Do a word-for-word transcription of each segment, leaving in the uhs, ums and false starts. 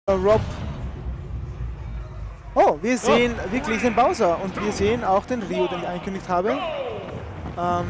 Rob. Oh, wir sehen oh. wirklich den Bowser und wir sehen auch den Ryu, den ich angekündigt habe. Ähm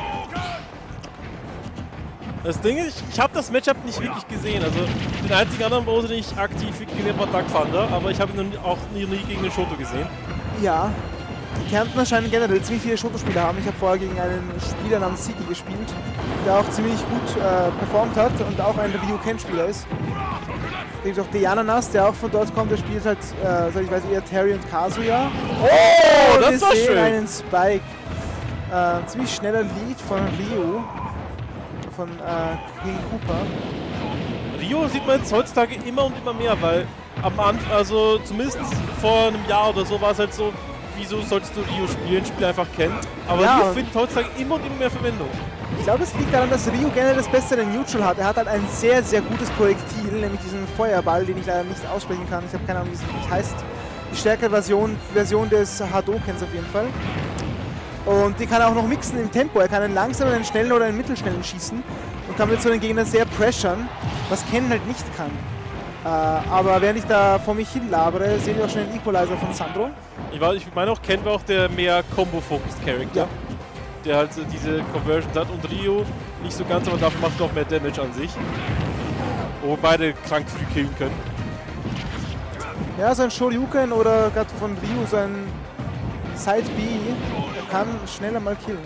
das Ding ist, ich habe das Matchup nicht wirklich gesehen. Also den einzigen anderen Bowser, den ich aktiv gesehen habe, war Duck Thunder, aber ich habe ihn auch nie, nie gegen den Shoto gesehen. Ja, die Kärntner scheinen generell ziemlich viele Shoto-Spieler haben. Ich habe vorher gegen einen Spieler namens Siki gespielt, der auch ziemlich gut äh, performt hat und auch ein Ryu-Ken-Spieler ist. Da gibt es auch Diananas, der auch von dort kommt, der spielt halt, äh, soweit ich weiß, eher Terry und Kazuya. Oh, das wir war sehen schön! einen Spike. Äh, ziemlich schneller Lead von Ryu, von äh, King Koopa. Ryu sieht man jetzt heutzutage immer und immer mehr, weil am Anfang, also zumindest vor einem Jahr oder so, war es halt so, wieso solltest du Ryu spielen, Spiel einfach kennen. Aber ja, Ryu findet heutzutage immer und immer mehr Verwendung. Ich glaube, es liegt daran, dass Ryu gerne das Bessere Neutral hat. Er hat halt ein sehr, sehr gutes Projektil, nämlich diesen Feuerball, den ich leider nicht aussprechen kann. Ich habe keine Ahnung, wie es heißt. Die stärkere Version, Version des Hadokens auf jeden Fall. Und die kann er auch noch mixen im Tempo. Er kann einen langsamen, einen schnellen oder einen mittelschnellen schießen und kann mit so den Gegner sehr pressuren, was Ken halt nicht kann. Äh, aber während ich da vor mich hin labere, sehen wir auch schon den Equalizer von Sandro. Ich, war, ich meine auch, Ken war auch der mehr Combo-Focused Character. Ja. Der halt diese Conversions hat und Ryu nicht so ganz, aber dafür macht doch mehr Damage an sich. Wo beide krank früh killen können. Ja, so ein Shoryuken oder gerade von Ryu so ein Side B kann schneller mal killen.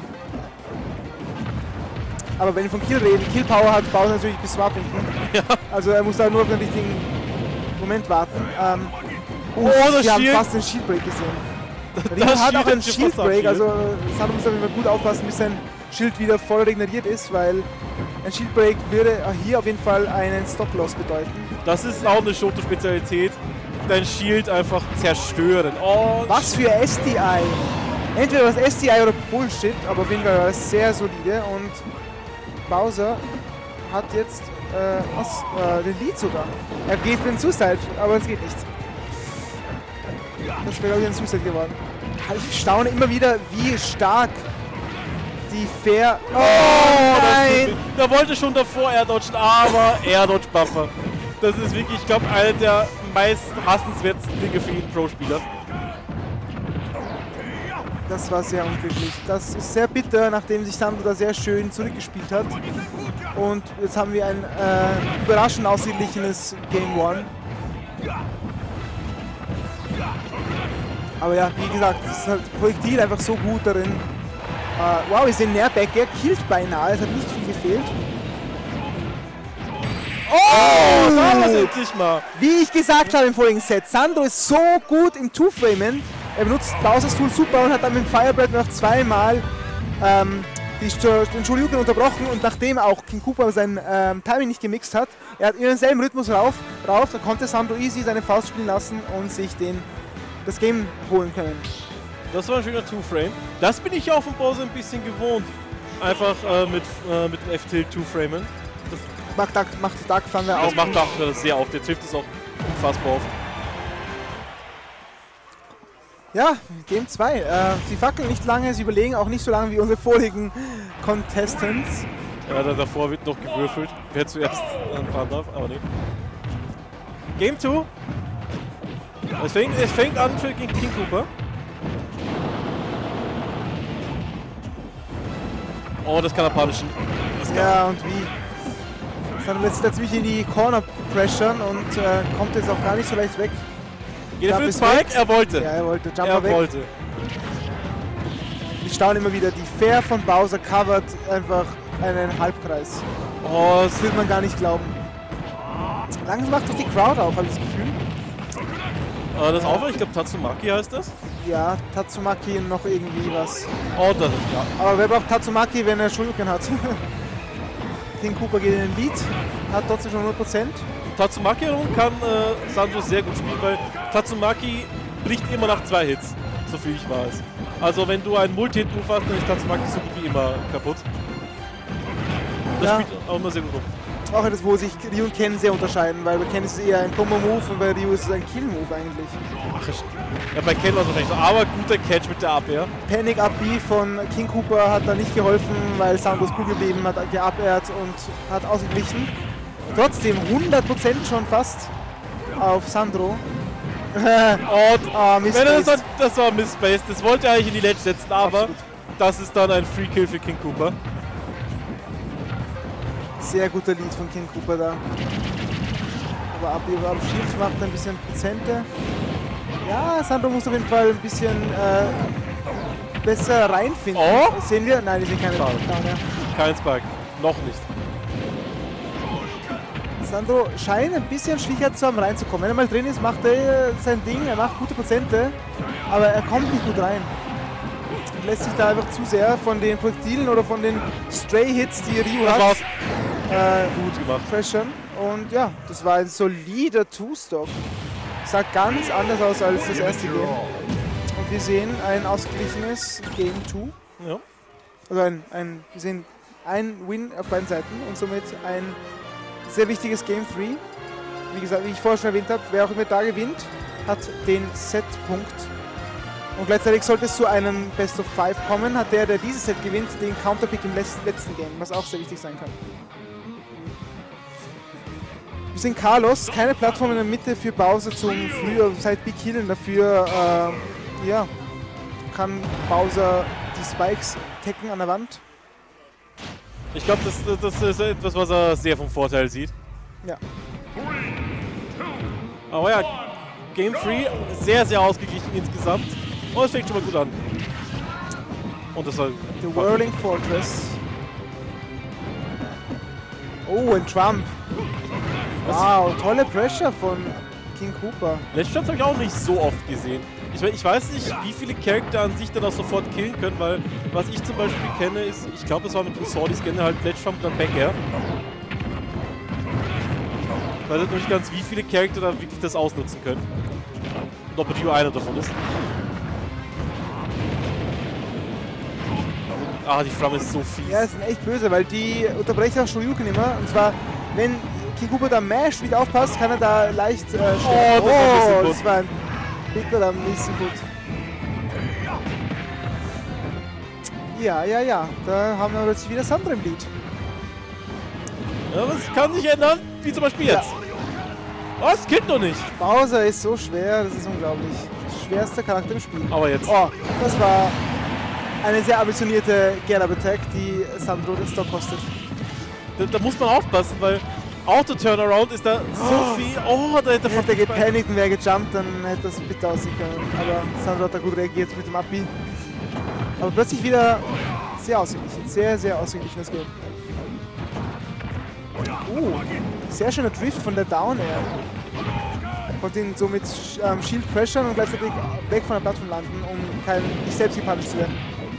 Aber wenn wir von Kill reden, Kill Power hat Bowser natürlich bis Swap hinten. Ja. Also er muss da nur auf den richtigen Moment warten. Ähm, oh, wir Shield. haben fast den Shield Break gesehen. Ryu hat auch einen Shield Break, also Sandro muss aber gut aufpassen, bis sein Schild wieder voll regeneriert ist, weil ein Shield Break würde hier auf jeden Fall einen Stop Loss bedeuten. Das ist auch eine Shoto-Spezialität, dein Shield einfach zerstören. Oh, was für S D I! Entweder was S D I oder Bullshit, aber auf jeden Fall war es sehr solide und Bowser hat jetzt äh, was, äh, den Lead sogar. Er geht für den Suicide, aber es geht nicht. Das wäre, glaube ich, ein Suicide geworden. Ich staune immer wieder, wie stark die Fair... Oh, oh nein! Da wollte schon davor Air-Dodgen, aber Air-Dodge-Buffer. Das ist wirklich, ich glaube, einer der meist hassenswertesten Dinge für jeden Pro-Spieler. Das war sehr unglücklich. Das ist sehr bitter, nachdem sich Sandro da sehr schön zurückgespielt hat. Und jetzt haben wir ein äh, überraschend ausgeglichenes Game One. Aber ja, wie gesagt, das ist halt Projektil einfach so gut darin. Uh, wow, wir sehen Nairback, er killt beinahe, es hat nicht viel gefehlt. Oh, da war's endlich mal. Wie ich gesagt habe im vorigen Set, Sandro ist so gut im Two-Framen. Er benutzt Bowser's Tool super und hat dann mit dem Firebird noch zweimal ähm, die, den Shoryuken unterbrochen und nachdem auch King Koopa sein ähm, Timing nicht gemixt hat, er hat in denselben Rhythmus rauf, rauf, dann konnte Sandro easy seine Faust spielen lassen und sich den, das Game holen können. Das war ein schöner Two-Frame. Das bin ich auch von Bowser ein bisschen gewohnt. Einfach äh, mit, äh, mit dem F-Tilt Two-Framen. Das macht Duck, macht Duck Thunder auch. Das macht Duck sehr oft. Der trifft es auch unfassbar oft. Ja, Game zwei. Äh, sie fackeln nicht lange, sie überlegen auch nicht so lange wie unsere vorigen Contestants. Ja, da, davor wird noch gewürfelt, wer zuerst anfahren darf, aber nee. Game zwei. Es fängt, es fängt an für King Koopa. Oh, das kann er punishen. Das kann ja, und wie? Dann lässt er ziemlich in die Corner pressuren und äh, kommt jetzt auch gar nicht so leicht weg. Geht er für den Spike? Er wollte. Ja, er wollte. Jumper er weg. wollte. Ich staune immer wieder, die Fair von Bowser covert einfach einen Halbkreis. Oh, das will man gar nicht glauben. Langsam macht doch die Crowd auf, habe ich das Gefühl. Uh, das auch, ich glaube Tatsumaki heißt das. Ja, Tatsumaki noch irgendwie was. Oh, das ist ja. Aber wer braucht Tatsumaki, wenn er Shoryuken hat? King Koopa geht in den Lead, hat trotzdem schon hundert Prozent. Tatsumaki kann äh, Sandro sehr gut spielen, weil Tatsumaki bricht immer nach zwei Hits, so viel ich weiß. Also wenn du einen Multi-Hit-Move hast, dann ist Tatsumaki so gut wie immer kaputt. Das ja. spielt auch immer sehr gut rum. Auch etwas, wo sich Ryu und Ken sehr unterscheiden, weil bei Ken ist es eher ein Combo-Move und bei Ryu ist es ein Kill-Move eigentlich. Ach, ja, bei Ken war es wahrscheinlich so, aber guter Catch mit der Abwehr. Panic Up B von King Koopa hat da nicht geholfen, weil Sandro ist cool geblieben, hat geabwehrt und hat ausgeglichen. Trotzdem hundert Prozent schon fast. auf Sandro. Und oh, wenn er das, das war Missspaced, das wollte er eigentlich in die Ledge setzen, aber Absolut. Das ist dann ein Free Kill für King Koopa. Sehr guter Lead von King Koopa da. Aber ab auf Shield macht ein bisschen Prozente. Ja, Sandro muss auf jeden Fall ein bisschen äh, besser reinfinden. Oh. Sehen wir? Nein, die sind keine Schade. Down, ja. Kein Spike. Noch nicht. Sandro scheint ein bisschen Schwierigkeit zu haben, reinzukommen. Wenn er mal drin ist, macht er sein Ding, er macht gute Prozente, aber er kommt nicht gut rein. Und lässt sich da einfach zu sehr von den Projektilen oder von den Stray-Hits, die Ryu Das hat, war's. äh, Gut gemacht. pressern. Und ja, das war ein solider Two-Stock. Sah ganz anders aus als das erste Game. Und wir sehen ein ausgeglichenes Game zwei. Ja. Also ein, ein, wir sehen ein Win auf beiden Seiten und somit ein sehr wichtiges Game drei. Wie gesagt, wie ich vorher schon erwähnt habe, wer auch immer da gewinnt, hat den Set-Punkt. Und gleichzeitig sollte es zu einem Best of Five kommen, hat der, der dieses Set gewinnt, den Counterpick im letzten Game, was auch sehr wichtig sein kann. Wir sehen Carlos, keine Plattform in der Mitte für Bowser zum früher Side-B-Killen. Dafür äh, ja, kann Bowser die Spikes tacken an der Wand. Ich glaube, das, das ist etwas, was er sehr vom Vorteil sieht. Ja. Aber ja, Game drei sehr, sehr ausgeglichen insgesamt. Und es fängt schon mal gut an. Und das war... The Whirling Fortress. Oh, ein Trump. Wow, tolle Pressure von King Koopa. Letztes habe ich auch nicht so oft gesehen. Ich, ich weiß nicht, wie viele Charakter an sich dann auch sofort killen können, weil was ich zum Beispiel kenne ist, ich glaube es war mit Resort, ich kenne halt Ledge Trump und dann Back-Air. Ich weiß nicht ganz, wie viele Charakter da wirklich das ausnutzen können. Und ob Ryu einer davon ist. Ah, die Flamme ist so fies. Ja, das sind echt böse, weil die unterbrechen auch Shoryuken immer. Und zwar, wenn King Koopa da masht, wieder aufpasst, kann er da leicht äh, stehen. Oh, das war ein bisschen gut. Das war ein bitterer Missengut. Ja, ja, ja. Da haben wir plötzlich wieder Sandro im Lead. Ja, das kann sich ändern, wie zum Beispiel jetzt. Ja. Oh, das geht noch nicht. Bowser ist so schwer, das ist unglaublich. Schwerster Charakter im Spiel. Aber jetzt. Oh, das war eine sehr ambitionierte Get-Up-Attack, die Sandro den Stock kostet. Da, da muss man aufpassen, weil Auto-Turnaround ist da so Oh. viel. Oh, da hätte er Hätte er gepanikt und wäre gejumpt, dann hätte das bitter aussehen können. Aber Sandro hat da gut reagiert mit dem Upbeat. Aber plötzlich wieder sehr ausgeglichen. Sehr, sehr ausgeglichenes Game. Uh, sehr schöner Drift von der Down Air. Konnte ihn so mit ähm, Shield pressure und gleichzeitig weg von der Plattform landen, um kein, nicht selbst gepunished zu werden.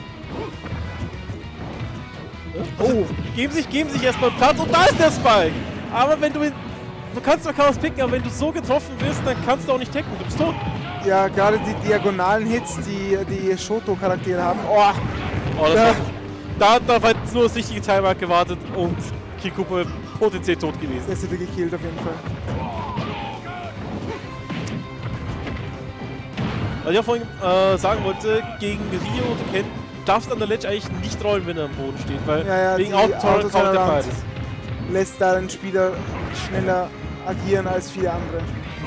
Oh. Geben sich, geben sich erstmal Platz und da ist der Spike. Aber wenn du ihn, du kannst zwar kaum picken, aber wenn du so getroffen wirst, dann kannst du auch nicht tacken. Du bist tot. Ja, gerade die diagonalen Hits, die die Shoto-Charaktere haben. Oh, Oh, das Ja. war, da, da war jetzt nur das richtige Timer gewartet und King Koopa potenziell tot gewesen. der ist wieder gekillt auf jeden Fall. Was ich auch vorhin äh, sagen wollte, gegen Ryo und Ken darfst an der Ledge eigentlich nicht rollen, wenn er am Boden steht, weil Ja, ja, wegen die Auto-Turnaround Auto-Turnaround kommt der beides. lässt da den Spieler schneller agieren als viele andere.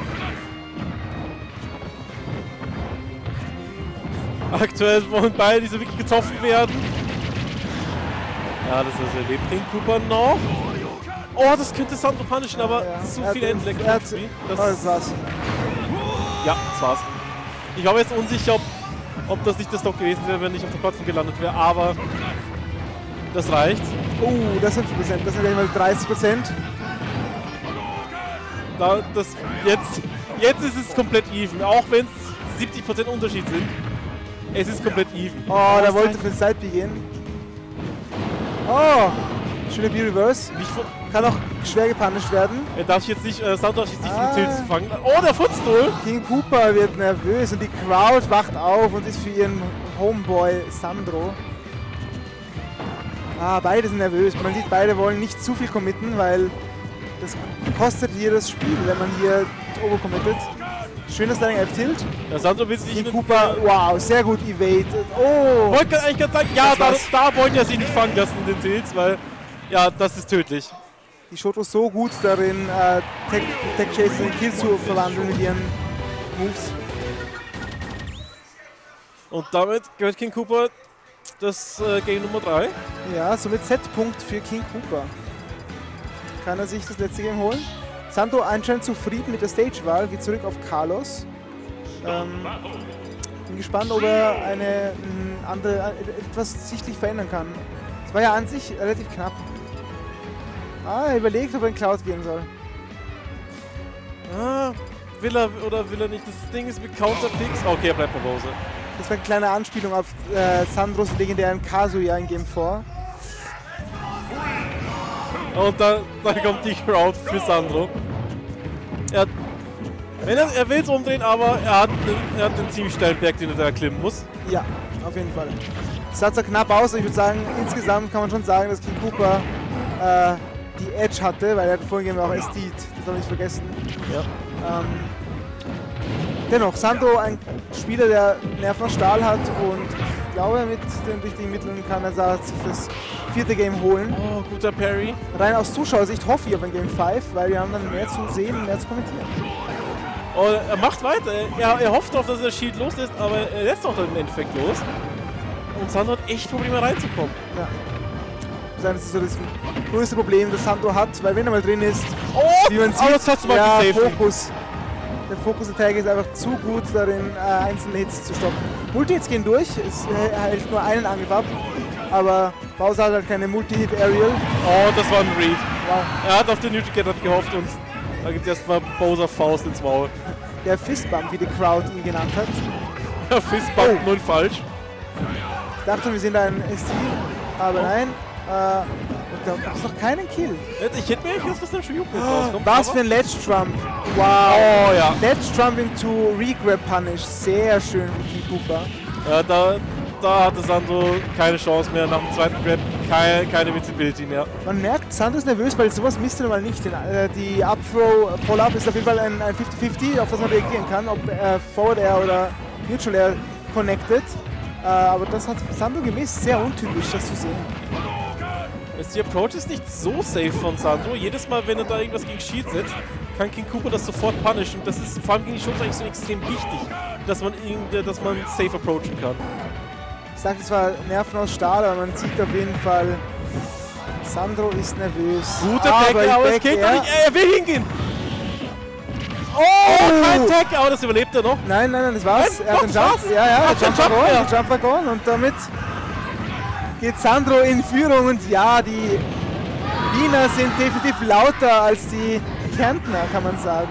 Aktuell wollen beide, die so wirklich getroffen werden. Ja, das ist erlebt King Koopa noch. Oh, das könnte Sandro punishen, aber Ja, zu er hat viele den- Endleck. er hat- Das, Oh, das war's. ja, das war's. Ich war mir jetzt unsicher, ob, ob das nicht der Stock gewesen wäre, wenn ich auf der Plattform gelandet wäre, aber das reicht. Oh, das sind fünfzig Prozent, das sind gleich mal dreißig Prozent. Da, das, jetzt, jetzt ist es komplett even, auch wenn es siebzig Prozent Unterschied sind. Es ist komplett even. Oh, der wollte für den Side-B gehen. Oh, schöne B-Reverse. Nicht von, Kann auch schwer gepunished werden. er darf sich jetzt nicht, äh, Sandro darf sich nicht Ah. von Tilt fangen. Oh, der Footstool! King Koopa wird nervös und die Crowd wacht auf und ist für ihren Homeboy Sandro. Ah, beide sind nervös. Man sieht, beide wollen nicht zu viel committen, weil das kostet jedes Spiel, wenn man hier overcommittet. Schönes Sliding F-Tilt. Der Sandro will sich King nicht Koopa, wow, sehr gut evade. Oh, wollte eigentlich gerade sagen, ja, Das da, war's. da wollte er sich nicht fangen lassen in den Tilts, weil, ja, das ist tödlich. die Shoto so gut darin, äh, Tech, Tech Chase in Kill zu verwandeln mit ihren Moves. Und damit gehört King Koopa das äh, Game Nummer drei. Ja, somit Set-Punkt für King Koopa. Kann er sich das letzte Game holen? Santo anscheinend zufrieden mit der Stage-Wahl, geht zurück auf Carlos. Ähm, bin gespannt, ob er eine m, andere, etwas sichtlich verändern kann. Es war ja an sich relativ knapp. Ah, er überlegt, ob er in Cloud gehen soll. Ah, will er oder will er nicht? Das Ding ist mit Counterpicks. Okay, er bleibt bei Bowser. Das war eine kleine Anspielung auf äh, Sandros legendären Kazuya in Game vier. Und dann, dann kommt die Crowd für Sandro. Er, wenn er, er will es umdrehen, aber er hat, er hat einen ziemlich steilen Berg, den er da erklimmen muss. Ja, auf jeden Fall. Es sah zwar knapp aus, ich würde sagen, insgesamt kann man schon sagen, dass King Koopa äh, die Edge hatte, weil er hat vorhin auch Estit, das habe ich vergessen. Ja. Ähm, dennoch, Santo ein Spieler, der Nerven aus Stahl hat und ich glaube, mit den richtigen Mitteln kann er sich das vierte Game holen. Oh, guter Parry. Rein aus Zuschauersicht hoffe ich auf ein Game fünf, weil wir haben dann mehr zu sehen und mehr zu kommentieren. Oh, er macht weiter. Er, er hofft darauf, dass er das Shield loslässt, aber er lässt auch dann im Endeffekt los. Und Santo hat echt Probleme reinzukommen. Ja. Das ist so das größte Problem, das Santo hat, weil wenn er mal drin ist, oh, wie man sieht, das hat's mal ja, gesaved. Fokus. Der Fokus-Attack ist einfach zu gut darin, äh, einzelne Hits zu stoppen. Multi-Hits gehen durch, es äh, hält nur einen Angriff ab, aber Bowser hat halt keine Multi-Hit-Aerial. Oh, das war ein Read. Wow. Er hat auf den Newt-Get gehofft und da gibt es erstmal Bowser Faust ins Maul. Der Fistbump, wie die Crowd ihn genannt hat. Fistbump, Oh. null falsch. Ich dachte, wir sehen da einen S T, aber nein. Äh, und da gibt es noch keinen Kill. Ich hätte mir eigentlich was ein Shuyuko rauskommt. Was für ein Ledge Trump. Wow. Oh ja. Ledge Trump into Regrab Punish. Sehr schön von King Koopa. Ja, da, da hatte Santo keine Chance mehr. Nach dem zweiten Grab keine, keine Visibility mehr. Man merkt, Santo ist nervös, weil sowas misst er mal nicht. Den, äh, die Up-Throw Follow-Up ist auf jeden Fall ein, ein fifty fifty, auf das man reagieren kann, ob äh, Forward Air oder Neutral Air connected. Äh, aber das hat Santo gemisst. Sehr untypisch, das zu sehen. Die Approach ist nicht so safe von Santo. Jedes Mal, wenn er da irgendwas gegen Shield setzt, kann King Koopa das sofort punishen. Das ist vor allem gegen die Shows eigentlich so extrem wichtig, dass man, dass man safe approachen kann. Ich sage zwar Nerven aus Stahl, aber man sieht auf jeden Fall, Sandro ist nervös. Guter Tag, aber es geht doch nicht. Er will hingehen. Oh, kein Tag, aber das überlebt er noch. Nein, nein, nein, das war's. Nein, er hat den Jump. war's. Ja, ja, Ach, der Jump Jump, war ja. gone, der Jump war gone und damit geht Sandro in Führung und ja, die Wiener sind definitiv lauter als die Kärntner, kann man sagen.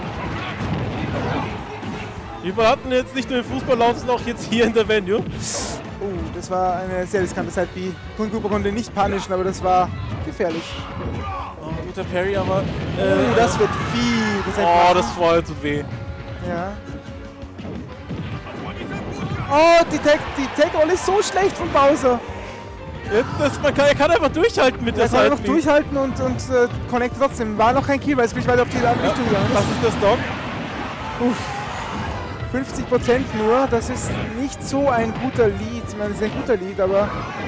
Die hatten jetzt nicht nur im Fußball laut, sondern auch jetzt hier in der Venue. Oh, das war eine sehr riskante Side-B. King Koopa konnte nicht punishen, aber das war gefährlich. Oh, guter Parry, aber... Äh, Oh, das wird viel. Das oh, das vorher tut weh. Ja. Oh, die Tag, die Tag-All ist so schlecht von Bowser. Jetzt, das, man kann, er kann einfach durchhalten mit der Er kann Seite. einfach durchhalten und, und äh, connectet trotzdem. War noch kein Kill, weil es gleich weiter auf die andere Ja, Richtung gegangen das ist. ist der Stock. Uff. fünfzig Prozent nur, das ist nicht so ein guter Lead. Ich meine, es ist ein guter Lead, aber...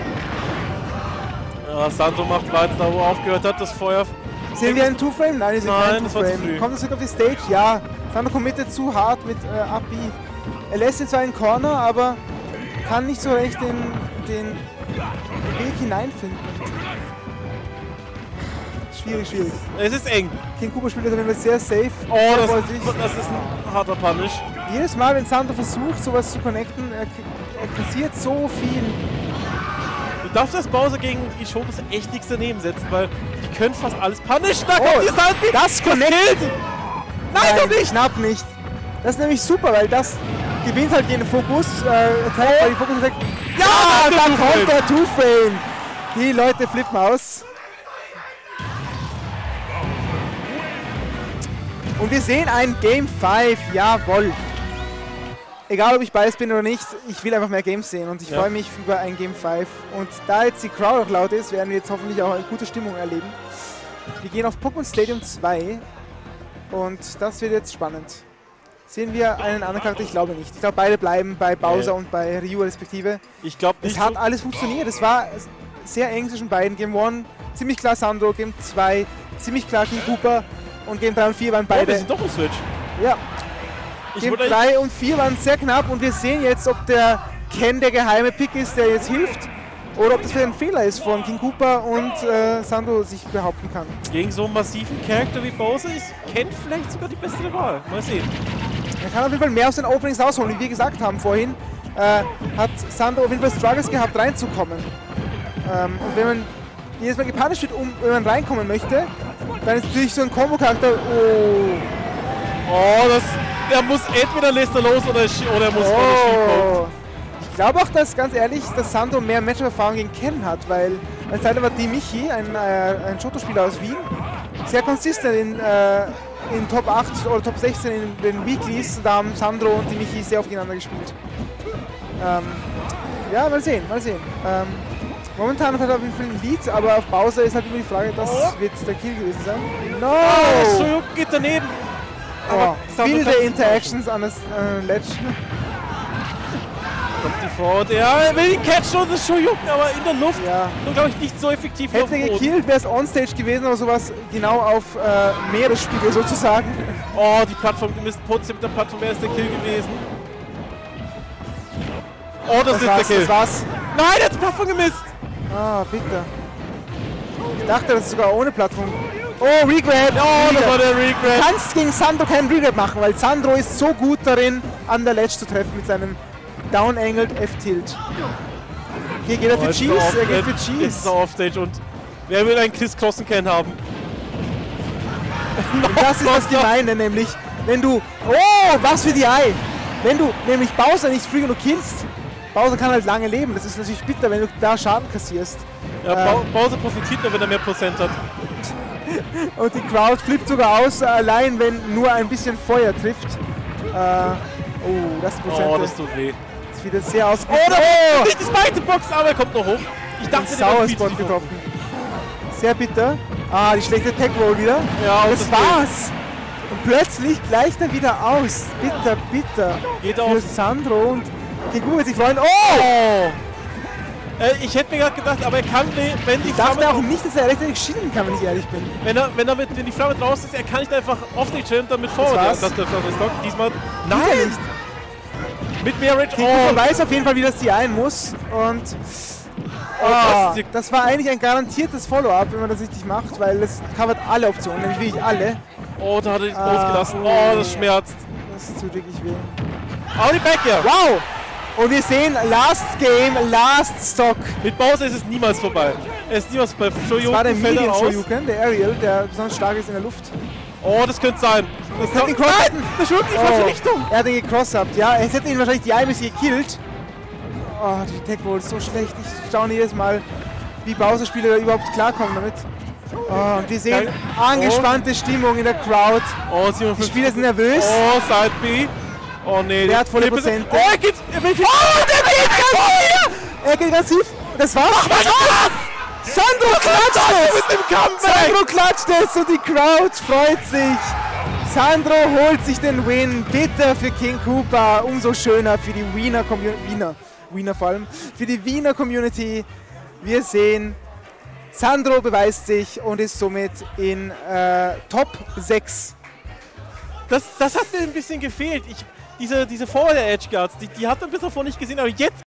Ja, Santo macht weiter, da wo er aufgehört hat, das Feuer. Sehen wir einen Two-Frame? Nein, wir sehen Nein, keinen das war zu Two-Frame. früh. Kommt er zurück auf die Stage? Ja. Santo committet zu hart mit äh, Up B. Er lässt jetzt zwar einen Corner, aber kann nicht so recht den, den Weg hineinfinden. Schwierig, schwierig. Es ist eng. King Koopa spielt das auf jeden Fall sehr safe. Oh, sehr das, vorsichtig. das ist ein harter Punish. Jedes Mal, wenn Santo versucht, sowas zu connecten, er, er kassiert so viel. Du darfst als Bowser gegen die Shotos echt nichts daneben setzen, weil die können fast alles punishen. Da Oh, kommt die Seite. das connectet! Nein, doch nicht! Knapp nicht. Das ist nämlich super, weil das gewinnt halt den Fokus. Äh, Attack, weil die Fokus Attack. Ja, Ja, dann der kommt der Two-Frame. Die Leute flippen aus. Und wir sehen ein Game fünf. Jawohl. Egal, ob ich biased bin oder nicht, ich will einfach mehr Games sehen und ich Ja. freue mich über ein Game fünf. Und da jetzt die Crowd auch laut ist, werden wir jetzt hoffentlich auch eine gute Stimmung erleben. Wir gehen auf Pokémon Stadium zwei und das wird jetzt spannend. Sehen wir einen anderen Charakter? Ich glaube nicht. Ich glaube, beide bleiben bei Bowser Nee. und bei Ryu respektive. Ich glaube Es nicht. hat so- alles funktioniert. Es war sehr eng zwischen beiden. Game eins ziemlich klar Sandro, Game zwei ziemlich klar King Koopa und Game drei und vier waren Oh, wir beide. sind doch im Switch. Ja. Ich Game wollte drei und vier waren sehr knapp und wir sehen jetzt, ob der Ken der geheime Pick ist, der jetzt hilft, oder ob das wieder ein Fehler ist von King Koopa und äh, Sandro sich behaupten kann. gegen so einen massiven Charakter wie Bowser ist Ken vielleicht sogar die beste Wahl. Mal sehen. Er kann auf jeden Fall mehr aus den Openings rausholen, wie wir gesagt haben vorhin. Äh, hat Sandro auf jeden Fall Struggles gehabt, reinzukommen. Ähm, und wenn man jedes Mal gepunished wird, um, wenn man reinkommen möchte, dann ist natürlich so ein Combo-Charakter. Oh, Oh, das, der muss entweder lässt er los oder, sch- oder er muss oh. oh. Ich glaube auch, dass ganz ehrlich, dass Sandro mehr Matchup-Erfahrung gegen Ken hat, weil eine Zeit lang war die Michi, ein, äh, ein Shoto-Spieler aus Wien, sehr konsistent in, äh, in Top acht oder Top sechzehn in den Weeklies. Da haben Sandro und die Michi sehr aufeinander gespielt. Ähm, ja, mal sehen, mal sehen. Ähm, momentan hat er auf jeden Fall ein Lead, aber auf Bowser ist halt immer die Frage, das Oh. wird der Kill gewesen sein. No! Oh, Shoyuken geht daneben. Oh, Sandro wilde kann- Interactions an das äh, Ledge. Kommt die Forward. Ja, er will ihn catchen und das Shoyuken, aber in der Luft. Ja. Nur glaube ich nicht so effektiv wie auf Hätte dem Boden. gekillt, wäre es onstage gewesen, aber sowas genau auf äh, Meeresspiegel sozusagen. Oh, die Plattform gemisst. Potenziell mit der Plattform wäre es der Kill gewesen. Oh, das, Das ist der war's, Kill. das war's. Nein, er hat die Plattform gemisst. Ah, bitte. Ich dachte, das ist sogar ohne Plattform. Oh, Regret! Oh, das Wieder. war der Du Regret. kannst gegen Sandro keinen Regret machen, weil Sandro ist so gut darin, an der Ledge zu treffen mit seinem Down-Angled F-Tilt. Hier geht er für Oh, jetzt ist Cheese, off- er geht für Jetzt ist Cheese. er Offstage und wer will einen Chris Crossen-Can haben? Und das ist das Gemeine, nämlich, wenn du... Oh, was für die Ei! Wenn du nämlich Bowser nicht free genug killst, Bowser kann halt lange leben. Das ist natürlich bitter, wenn du da Schaden kassierst. Ja, Ähm. Bau- Bowser profitiert nur, wenn er mehr Prozent hat. Und die Crowd flippt sogar aus, allein wenn nur ein bisschen Feuer trifft. Äh, oh, das Prozent Oh, das tut weh. ist wieder sehr ausgeglichen. Oh, oh! Nicht die zweite Box, aber er kommt noch hoch. Ich dachte, Den der war Sauer viel Spot zu getroffen. Sehr bitter. Ah, die schlechte Tech Roll wieder. Ja, und das das war's. Und plötzlich gleicht er wieder aus. Bitter, bitter. Geht Für auf. Sandro und Kegu wird sich freuen. Oh! Äh, ich hätte mir gerade gedacht, aber er kann, ne- wenn die Ich Flamme, dachte auch nicht, dass er rechtzeitig schielen kann, wenn ich ehrlich bin. wenn er, wenn er mit, wenn die Flamme draußen ist, er kann nicht einfach auf den Chillen und dann mit Forward. war's. Das, das, das, das, das, diesmal. Wieder Nein! nicht. Mit Marriage. Kegu Oh, weiß auf jeden Fall, wie das die ein muss. Und oh, ah, das, das war eigentlich ein garantiertes Follow-up, wenn man das richtig macht, weil es covert alle Optionen, nämlich wirklich alle. oh, da hat er es Ah, losgelassen. oh. Oh, das schmerzt. Das tut wirklich weh. Oh, die Backyard. Wow! Und wir sehen Last Game, Last Stock. Mit Bowser ist es niemals vorbei. Er ist niemals vorbei. Das war der Shoyuken fällt Medium er aus. Shoryuken, der Ariel, der besonders stark ist in der Luft. Oh, das könnte sein. Das Er hat ihn Nein, crossed. das schwimmt in die falsche Richtung. Er hat ihn gecrossed, ja. Es hätte ihn wahrscheinlich die Eimis gekillt. Oh, die Tech Roll ist so schlecht. Ich staune jedes Mal, wie Bowser-Spieler da überhaupt klarkommen damit. Oh, und wir sehen Geil. angespannte Stimmung in der Crowd. Oh, Die siebenundfünfzig. Spieler sind nervös. Oh, Side B. Oh nee. Wertvolle der- Prozente. Oh, er geht. Er will viel. Oh, der geht ganz tief! Er geht ganz tief. Das war's. Das war's. Sandro klatscht es! Mit dem Comeback. Sandro klatscht es und die Crowd freut sich. Sandro holt sich den Win. Bitter für King Koopa. Umso schöner für die Wiener Community. Wiener. Wiener vor allem. Für die Wiener Community. Wir sehen, Sandro beweist sich und ist somit in äh, Top sechs. Das, das hat mir ein bisschen gefehlt. Ich, diese, diese Forward Edge Guards, die, die hat man bis davor nicht gesehen, aber jetzt